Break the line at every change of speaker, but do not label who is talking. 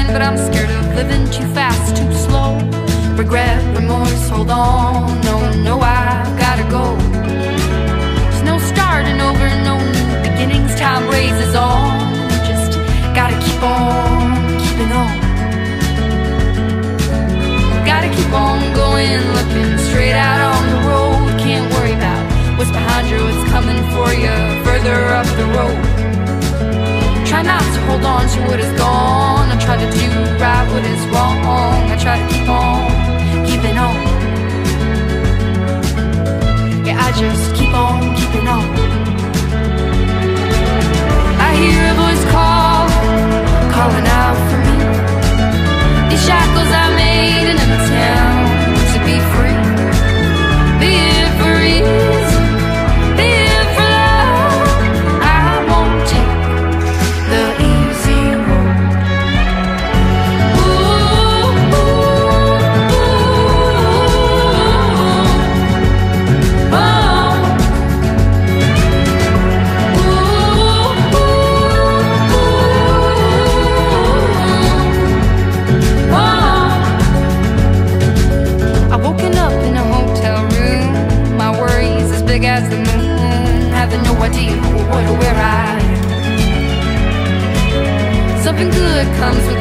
mind, but I'm scared of living too fast, too slow. Regret, remorse, hold on. No, no, I've gotta go. There's no starting over, no new beginnings. Time raises on. Just gotta keep on keeping on. Gotta keep on going, looking straight out on the road. Can't worry about what's behind you, what's coming for you further up the road. Try not to hold on to what is gone. I try to do right what is wrong. I try to keep on keeping on. Yeah, I just keep on keeping on. I hear a voice calling out for me. These shackles I made in an attempt to be free. Be it for ease, be it for love. I won't take the easy road. Ooh, ooh, ooh, oh. Big as the moon, having no idea what or where I am. Something good comes with